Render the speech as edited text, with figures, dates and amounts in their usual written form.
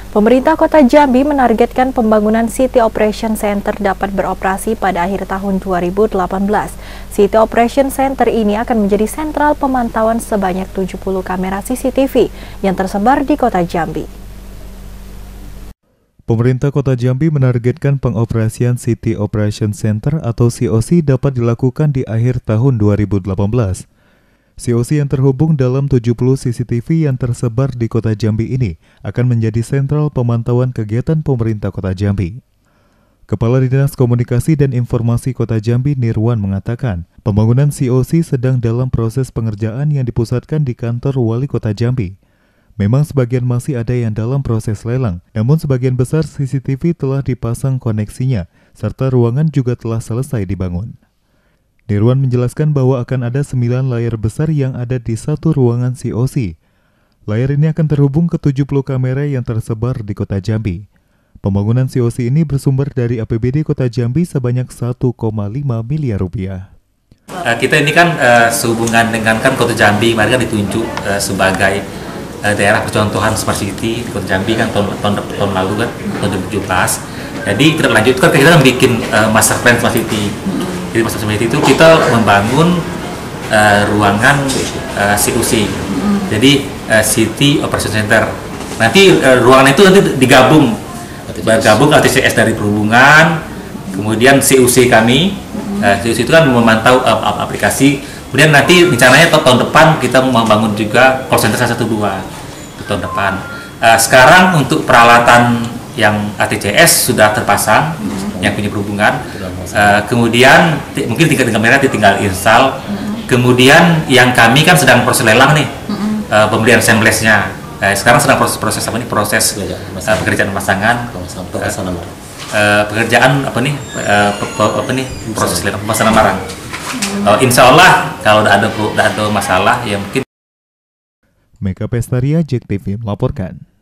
Pemerintah Kota Jambi menargetkan pembangunan City Operation Center dapat beroperasi pada akhir tahun 2018. City Operation Center ini akan menjadi sentral pemantauan sebanyak 70 kamera CCTV yang tersebar di Kota Jambi. Pemerintah Kota Jambi menargetkan pengoperasian City Operation Center atau COC dapat dilakukan di akhir tahun 2018. COC yang terhubung dalam 70 CCTV yang tersebar di Kota Jambi ini akan menjadi sentral pemantauan kegiatan pemerintah Kota Jambi. Kepala Dinas Komunikasi dan Informasi Kota Jambi Nirwan mengatakan, pembangunan COC sedang dalam proses pengerjaan yang dipusatkan di kantor Wali Kota Jambi. Memang sebagian masih ada yang dalam proses lelang, namun sebagian besar CCTV telah dipasang koneksinya, serta ruangan juga telah selesai dibangun. Nirwan menjelaskan bahwa akan ada 9 layar besar yang ada di satu ruangan COC. Layar ini akan terhubung ke 70 kamera yang tersebar di Kota Jambi. Pembangunan COC ini bersumber dari APBD Kota Jambi sebanyak 1,5 miliar rupiah. Kita ini kan sehubungan dengan Kota Jambi, kemarin kan ditunjuk sebagai daerah percontohan Smart City di Kota Jambi kan tahun lalu kan, tahun 2017. Jadi kita lanjutkan, kita kan bikin master plan Smart City. Jadi master plan itu kita membangun ruangan COC. Jadi City Operation Center. Nanti ruangan itu nanti digabung ATCS dari perhubungan, kemudian COC kami. COC itu kan memantau aplikasi. Kemudian nanti rencananya tahun depan kita membangun juga call center 112 tahun depan. Sekarang untuk peralatan yang ATCS sudah terpasang, yang punya perhubungan. Kemudian mungkin tinggal kamera tinggal install. Kemudian yang kami kan sedang proses lelang nih, pembelian assemblage-nya. Sekarang sedang proses apa nih? Proses pekerjaan pemasangan. Pekerjaan apa nih? Proses lelang pemasangan barang. Insya Allah kalau udah ada masalah ya mungkin. Mega Pestaria, JEK TV melaporkan.